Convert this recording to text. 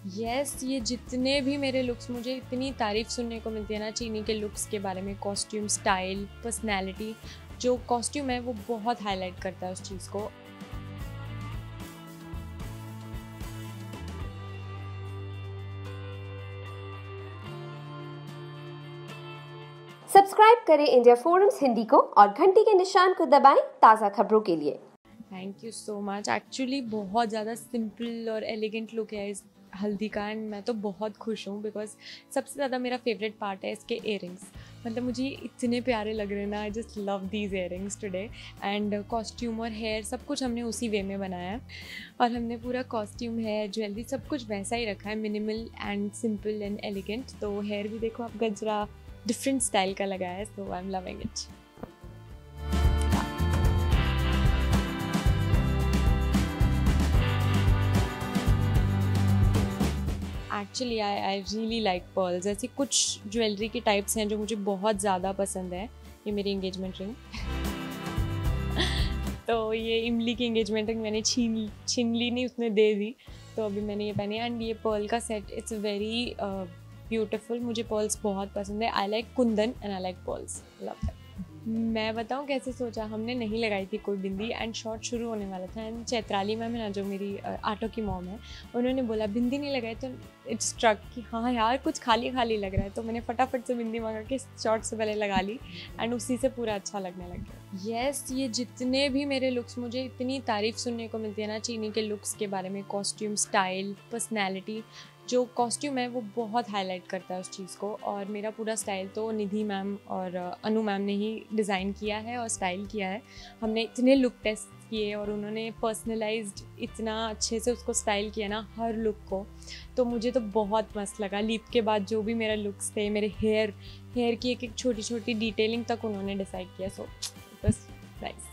Yes, ये जितने भी मेरे लुक्स, मुझे इतनी तारीफ़ सुनने को मिलती है ना चीनी के लुक्स के बारे में, कॉस्ट्यूम, स्टाइल, पर्सनैलिटी। जो कॉस्ट्यूम है वो बहुत हाईलाइट करता है उस चीज़ को। सब्सक्राइब करें इंडिया फोरम्स हिंदी को और घंटी के निशान को दबाएं ताज़ा खबरों के लिए। Thank you so much. Actually बहुत ज़्यादा सिंपल और एलिगेंट लुक है इस हल्दी का, एंड मैं तो बहुत खुश हूँ बिकॉज सबसे ज़्यादा मेरा फेवरेट पार्ट है इसके इयरिंग्स। मतलब मुझे ये इतने प्यारे लग रहे हैं ना, I just love these earrings today. And costume और हेयर सब कुछ हमने उसी वे में बनाया है, और हमने पूरा कॉस्ट्यूम, हेयर, ज्वेलरी सब कुछ वैसा ही रखा है, minimal and simple and elegant. तो हेयर भी देखो आप गजरा डिफरेंट स्टाइल का लगाया है, so I am loving it. Actually I really like pearls. ऐसी कुछ ज्वेलरी के टाइप्स हैं जो मुझे बहुत ज़्यादा पसंद है। ये मेरी एंगेजमेंट रिंग तो ये इमली की एंगेजमेंट रिंग मैंने छीन ली नहीं, उसने दे दी, तो अभी मैंने ये पहनी। एंड ये पर्ल का सेट, इट्स वेरी ब्यूटिफुल। मुझे पर्ल्स बहुत पसंद है। I like kundan and I like pearls, love that. मैं बताऊँ कैसे सोचा, हमने नहीं लगाई थी कोई बिंदी, एंड शॉट शुरू होने वाला था, एंड चैत्राली मैम है ना जो मेरी आटो की मॉम है, उन्होंने बोला बिंदी नहीं लगाई, तो इट्स स्ट्रक कि हाँ यार कुछ खाली खाली लग रहा है। तो मैंने फटाफट से बिंदी मंगा के शॉट से पहले लगा ली, एंड उसी से पूरा अच्छा लगने लग गया। यस, ये जितने भी मेरे लुक्स, मुझे इतनी तारीफ़ सुनने को मिलती है ना चीनी के लुक्स के बारे में, कॉस्ट्यूम, स्टाइल, पर्सनैलिटी। जो कॉस्ट्यूम है वो बहुत हाईलाइट करता है उस चीज़ को, और मेरा पूरा स्टाइल तो निधि मैम और अनु मैम ने ही डिज़ाइन किया है और स्टाइल किया है। हमने इतने लुक टेस्ट किए और उन्होंने पर्सनलाइज्ड इतना अच्छे से उसको स्टाइल किया ना हर लुक को, तो मुझे तो बहुत मस्त लगा। लीप के बाद जो भी मेरा लुक्स थे, मेरे हेयर की एक एक छोटी छोटी डिटेलिंग तक उन्होंने डिसाइड किया, सो बस नाइस।